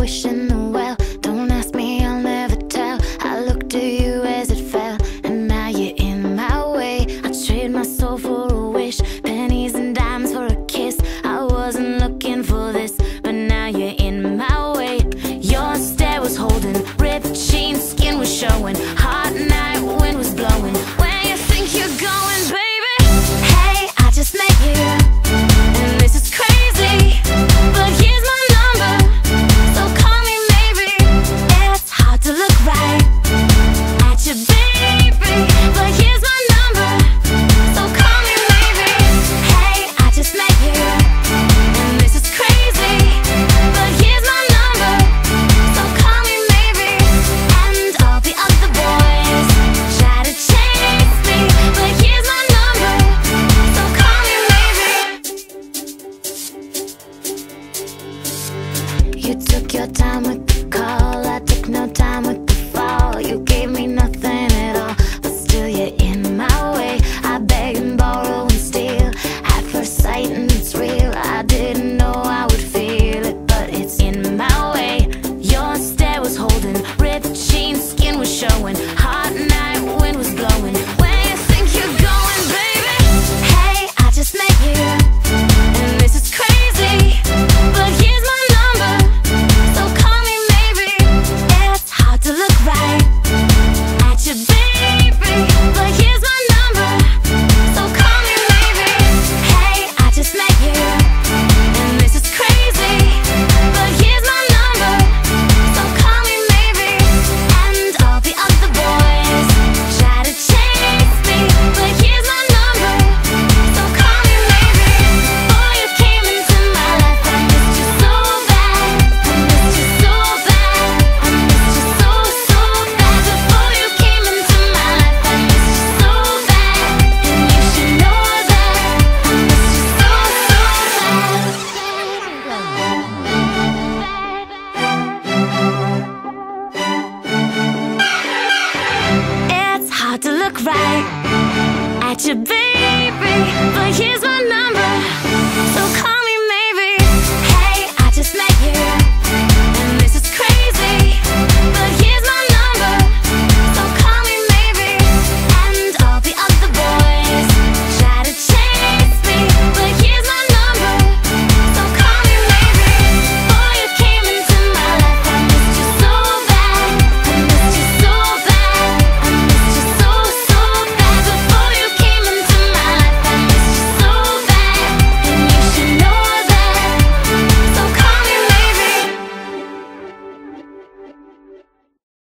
wishing the well. Don't ask me, I'll never tell. I looked at you as it fell, and now you're in my way. I trade my soul for a wish, pennies and dimes for a kiss. I wasn't looking for this, but now you're in my way. Your stare was holding, ripped jeans, skin was showing. Hot night, wind was blowing. Where you think you're going, baby? Hey, I just met you, and this is crazy, but here's my number, so call me maybe. It's hard to look right at you, baby, but here's my number, so call me maybe. Hey, I just met you, and this is crazy, but here's my number, so call me maybe. And all the other boys try to chase me, but here's my number, so call me maybe. You took your time with